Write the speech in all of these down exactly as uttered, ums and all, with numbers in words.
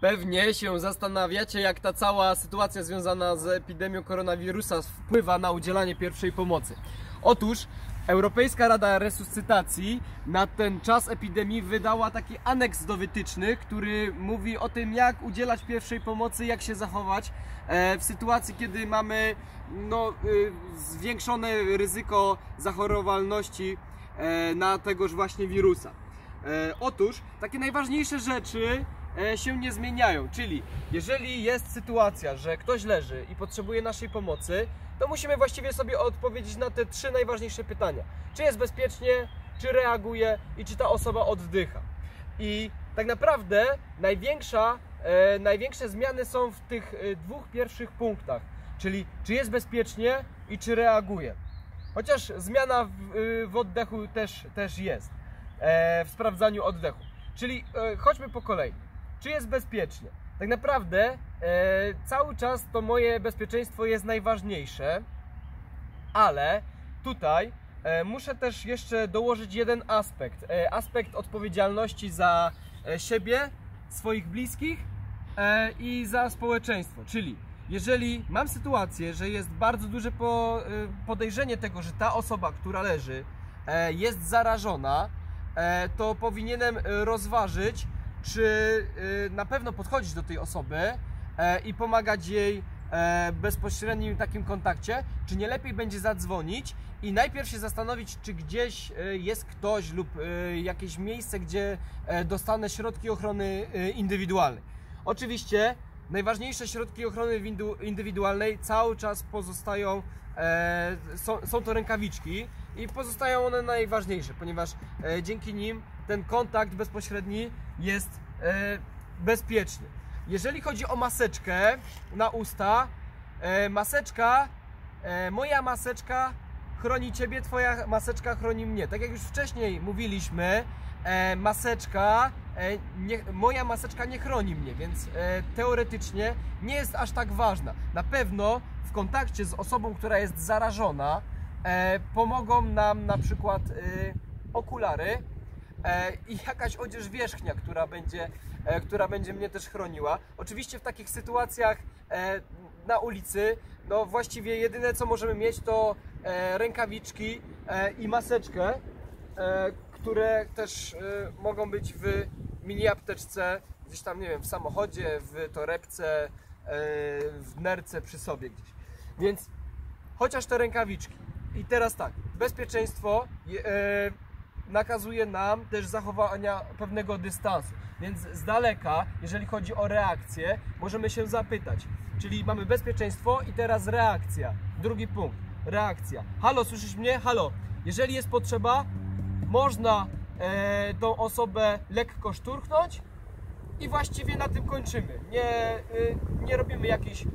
Pewnie się zastanawiacie, jak ta cała sytuacja związana z epidemią koronawirusa wpływa na udzielanie pierwszej pomocy. Otóż Europejska Rada Resuscytacji na ten czas epidemii wydała taki aneks do wytycznych, który mówi o tym, jak udzielać pierwszej pomocy, jak się zachować w sytuacji, kiedy mamy no, zwiększone ryzyko zachorowalności na tegoż właśnie wirusa. Otóż takie najważniejsze rzeczy się nie zmieniają, czyli jeżeli jest sytuacja, że ktoś leży i potrzebuje naszej pomocy, to musimy właściwie sobie odpowiedzieć na te trzy najważniejsze pytania. Czy jest bezpiecznie, czy reaguje i czy ta osoba oddycha. I tak naprawdę największa, e, największe zmiany są w tych e, dwóch pierwszych punktach, czyli czy jest bezpiecznie i czy reaguje. Chociaż zmiana w, w oddechu też, też jest, e, w sprawdzaniu oddechu. Czyli e, chodźmy po kolei. Czy jest bezpiecznie? Tak naprawdę e, cały czas to moje bezpieczeństwo jest najważniejsze, ale tutaj e, muszę też jeszcze dołożyć jeden aspekt. E, aspekt odpowiedzialności za e, siebie, swoich bliskich e, i za społeczeństwo. Czyli jeżeli mam sytuację, że jest bardzo duże po, e, podejrzenie tego, że ta osoba, która leży, e, jest zarażona, e, to powinienem rozważyć, czy na pewno podchodzić do tej osoby i pomagać jej w bezpośrednim takim kontakcie, czy nie lepiej będzie zadzwonić i najpierw się zastanowić, czy gdzieś jest ktoś lub jakieś miejsce, gdzie dostanę środki ochrony indywidualnej. Oczywiście najważniejsze środki ochrony indywidualnej cały czas pozostają, są, są to rękawiczki i pozostają one najważniejsze, ponieważ dzięki nim ten kontakt bezpośredni jest e, bezpieczny. Jeżeli chodzi o maseczkę na usta, e, maseczka, e, moja maseczka chroni Ciebie, Twoja maseczka chroni mnie. Tak jak już wcześniej mówiliśmy, e, maseczka, e, nie, moja maseczka nie chroni mnie, więc e, teoretycznie nie jest aż tak ważna. Na pewno w kontakcie z osobą, która jest zarażona, e, pomogą nam na przykład e, okulary, i jakaś odzież wierzchnia, która będzie, która będzie mnie też chroniła. Oczywiście w takich sytuacjach na ulicy, no właściwie jedyne co możemy mieć to rękawiczki i maseczkę, które też mogą być w mini apteczce, gdzieś tam, nie wiem, w samochodzie, w torebce, w nerce przy sobie gdzieś. Więc chociaż te rękawiczki. I teraz tak, bezpieczeństwo nakazuje nam też zachowania pewnego dystansu, więc z daleka, jeżeli chodzi o reakcję, możemy się zapytać, czyli mamy bezpieczeństwo i teraz reakcja. Drugi punkt, reakcja. Halo, słyszysz mnie? Halo. Jeżeli jest potrzeba, można e, tą osobę lekko szturchnąć i właściwie na tym kończymy. Nie, e, nie robimy jakichś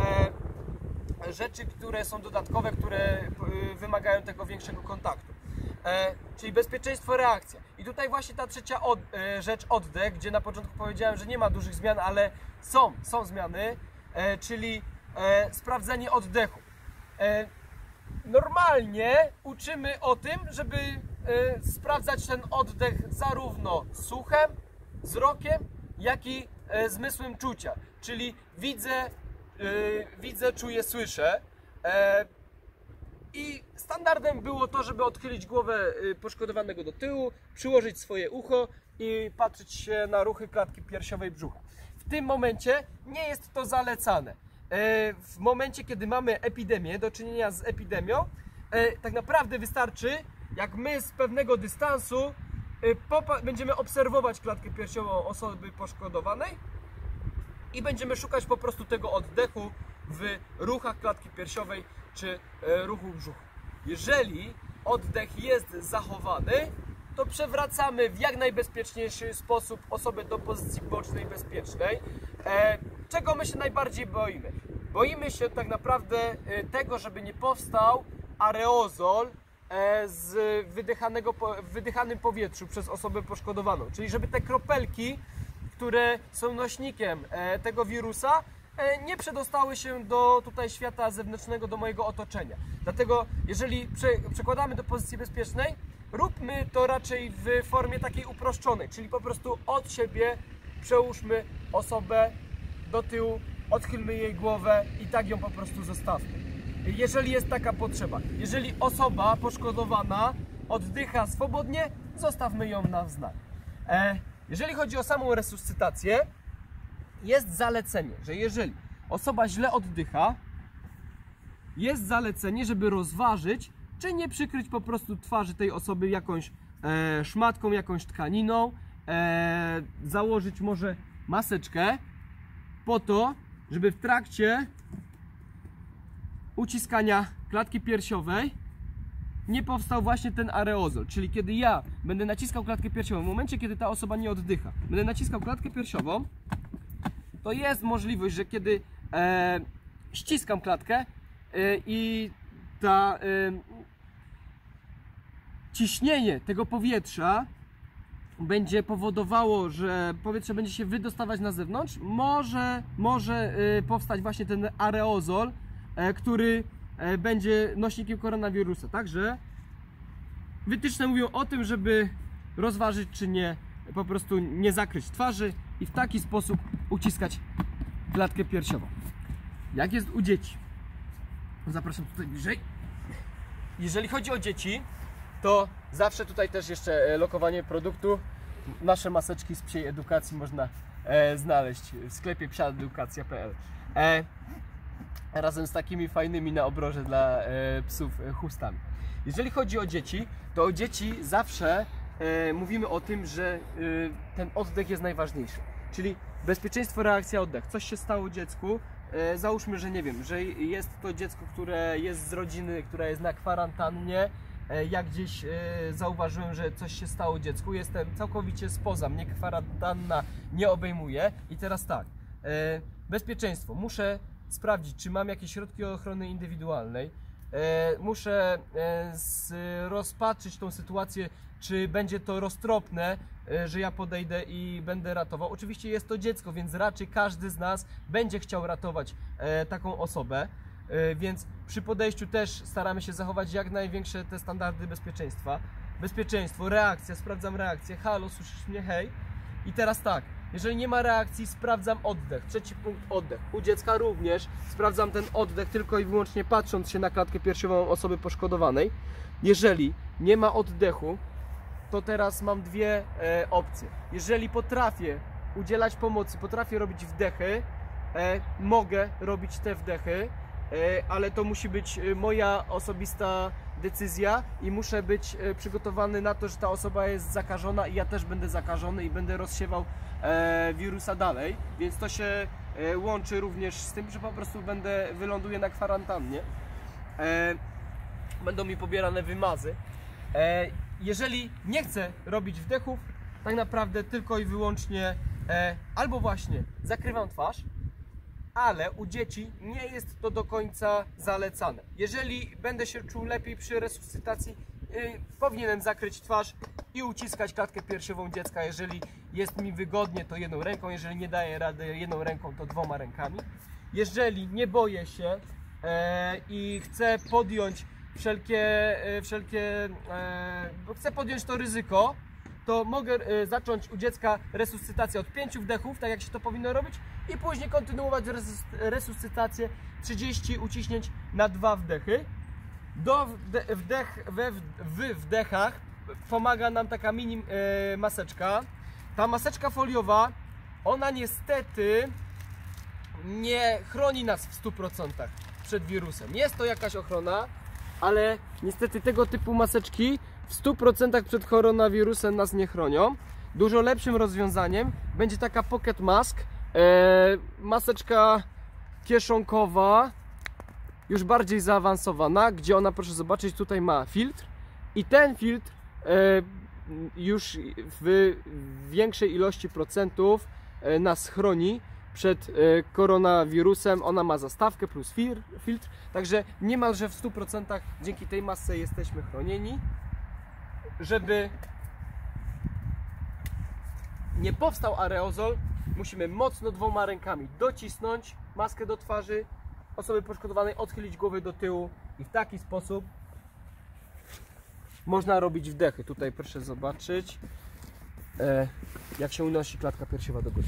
e, rzeczy, które są dodatkowe, które e, wymagają tego większego kontaktu. E, czyli bezpieczeństwo, reakcja. I tutaj właśnie ta trzecia od, e, rzecz, oddech, gdzie na początku powiedziałem, że nie ma dużych zmian, ale są, są zmiany, e, czyli e, sprawdzenie oddechu. E, normalnie uczymy o tym, żeby e, sprawdzać ten oddech zarówno słuchem, wzrokiem, jak i e, zmysłem czucia. Czyli widzę, e, widzę, czuję, słyszę. E, I standardem było to, żeby odchylić głowę poszkodowanego do tyłu, przyłożyć swoje ucho i patrzeć się na ruchy klatki piersiowej, brzucha. W tym momencie nie jest to zalecane. W momencie, kiedy mamy epidemię, do czynienia z epidemią, tak naprawdę wystarczy, jak my z pewnego dystansu będziemy obserwować klatkę piersiową osoby poszkodowanej i będziemy szukać po prostu tego oddechu w ruchach klatki piersiowej czy ruchu brzucha. Jeżeli oddech jest zachowany, to przewracamy w jak najbezpieczniejszy sposób osobę do pozycji bocznej bezpiecznej. Czego my się najbardziej boimy? Boimy się tak naprawdę tego, żeby nie powstał aerozol z wydychanego, w wydychanym powietrzu przez osobę poszkodowaną. Czyli żeby te kropelki, które są nośnikiem tego wirusa, nie przedostały się do tutaj świata zewnętrznego, do mojego otoczenia. Dlatego jeżeli prze, przekładamy do pozycji bezpiecznej, róbmy to raczej w formie takiej uproszczonej, czyli po prostu od siebie przełóżmy osobę do tyłu, odchylmy jej głowę i tak ją po prostu zostawmy. Jeżeli jest taka potrzeba, jeżeli osoba poszkodowana oddycha swobodnie, zostawmy ją na znak. E, jeżeli chodzi o samą resuscytację, jest zalecenie, że jeżeli osoba źle oddycha, jest zalecenie, żeby rozważyć, czy nie przykryć po prostu twarzy tej osoby jakąś e, szmatką, jakąś tkaniną, e, założyć może maseczkę po to, żeby w trakcie uciskania klatki piersiowej nie powstał właśnie ten aerozol, czyli kiedy ja będę naciskał klatkę piersiową, w momencie kiedy ta osoba nie oddycha, będę naciskał klatkę piersiową, to jest możliwość, że kiedy e, ściskam klatkę e, i ta e, ciśnienie tego powietrza będzie powodowało, że powietrze będzie się wydostawać na zewnątrz, może, może e, powstać właśnie ten aerozol, e, który e, będzie nośnikiem koronawirusa. Także wytyczne mówią o tym, żeby rozważyć, czy nie po prostu nie zakryć twarzy i w taki sposób uciskać klatkę piersiową. Jak jest u dzieci? Zapraszam tutaj bliżej. Jeżeli chodzi o dzieci, to zawsze tutaj też jeszcze lokowanie produktu. Nasze maseczki z Psiej Edukacji można e, znaleźć w sklepie psia edukacja kropka p l. E, razem z takimi fajnymi na obroże dla e, psów e, chustami. Jeżeli chodzi o dzieci, to o dzieci zawsze e, mówimy o tym, że e, ten oddech jest najważniejszy. Czyli bezpieczeństwo, reakcja, oddech. Coś się stało dziecku, e, załóżmy, że nie wiem, że jest to dziecko, które jest z rodziny, która jest na kwarantannie. E, ja gdzieś e, zauważyłem, że coś się stało dziecku, jestem całkowicie spoza, mnie kwarantanna nie obejmuje. I teraz tak, e, bezpieczeństwo. Muszę sprawdzić, czy mam jakieś środki ochrony indywidualnej. E, muszę e, z, rozpatrzyć tą sytuację, czy będzie to roztropne, e, że ja podejdę i będę ratował. Oczywiście jest to dziecko, więc raczej każdy z nas będzie chciał ratować e, taką osobę, e, więc przy podejściu też staramy się zachować jak największe te standardy bezpieczeństwa. Bezpieczeństwo, reakcja, sprawdzam reakcję, halo, słyszysz mnie, hej. I teraz tak, jeżeli nie ma reakcji, sprawdzam oddech. Trzeci punkt, oddech. U dziecka również sprawdzam ten oddech tylko i wyłącznie patrząc się na klatkę piersiową osoby poszkodowanej. Jeżeli nie ma oddechu, to teraz mam dwie e, opcje. Jeżeli potrafię udzielać pomocy, potrafię robić wdechy, e, mogę robić te wdechy, e, ale to musi być moja osobista decyzja i muszę być e, przygotowany na to, że ta osoba jest zakażona i ja też będę zakażony i będę rozsiewał e, wirusa dalej, więc to się e, łączy również z tym, że po prostu będę wyląduję na kwarantannie, e, będą mi pobierane wymazy. E, jeżeli nie chcę robić wdechów, tak naprawdę tylko i wyłącznie e, albo właśnie zakrywam twarz, ale u dzieci nie jest to do końca zalecane. Jeżeli będę się czuł lepiej przy resuscytacji, yy, powinienem zakryć twarz i uciskać klatkę piersiową dziecka. Jeżeli jest mi wygodnie, to jedną ręką, jeżeli nie daję rady jedną ręką, to dwoma rękami. Jeżeli nie boję się e, i chcę podjąć wszelkie, e, wszelkie e, chcę podjąć to ryzyko, to mogę e, zacząć u dziecka resuscytację od pięciu wdechów, tak jak się to powinno robić, i później kontynuować resuscytację trzydzieści uciśnięć na dwa wdechy. Do wdech, we, w wdechach pomaga nam taka mini e, maseczka. Ta maseczka foliowa, ona niestety nie chroni nas w stu procentach przed wirusem. Jest to jakaś ochrona, ale niestety tego typu maseczki w stu procentach przed koronawirusem nas nie chronią. Dużo lepszym rozwiązaniem będzie taka pocket mask, e, maseczka kieszonkowa, już bardziej zaawansowana, gdzie ona, proszę zobaczyć, tutaj ma filtr i ten filtr e, już w większej ilości procentów e, nas chroni przed e, koronawirusem. Ona ma zastawkę plus fir, filtr, także niemalże w stu procentach dzięki tej masce jesteśmy chronieni. Żeby nie powstał aerozol, musimy mocno dwoma rękami docisnąć maskę do twarzy osoby poszkodowanej, odchylić głowę do tyłu i w taki sposób można robić wdechy. Tutaj proszę zobaczyć. E, jak się unosi klatka piersiowa do góry.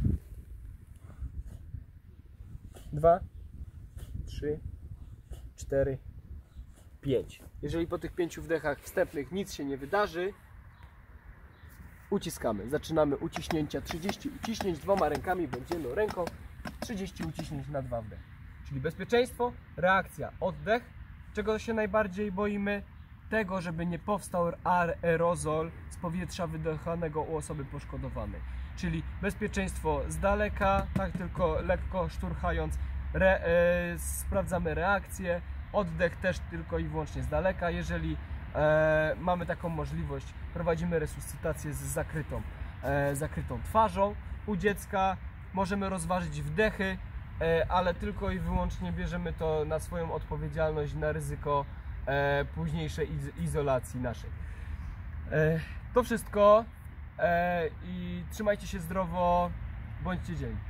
Dwa, trzy, cztery, pięć. Jeżeli po tych pięciu wdechach wstępnych nic się nie wydarzy, uciskamy. Zaczynamy uciśnięcia. trzydzieści uciśnięć dwoma rękami, będziemy ręką. trzydzieści uciśnięć na dwa wdechy. Czyli bezpieczeństwo, reakcja, oddech. Czego się najbardziej boimy? Tego, żeby nie powstał aerozol z powietrza wydychanego u osoby poszkodowanej. Czyli bezpieczeństwo z daleka, tak tylko lekko szturchając, re, e, sprawdzamy reakcję. Oddech też tylko i wyłącznie z daleka. Jeżeli e, mamy taką możliwość, prowadzimy resuscytację z zakrytą, e, zakrytą twarzą. U dziecka możemy rozważyć wdechy, e, ale tylko i wyłącznie bierzemy to na swoją odpowiedzialność, na ryzyko e, późniejszej iz izolacji naszej. E, to wszystko e, i trzymajcie się zdrowo, bądźcie dzielni.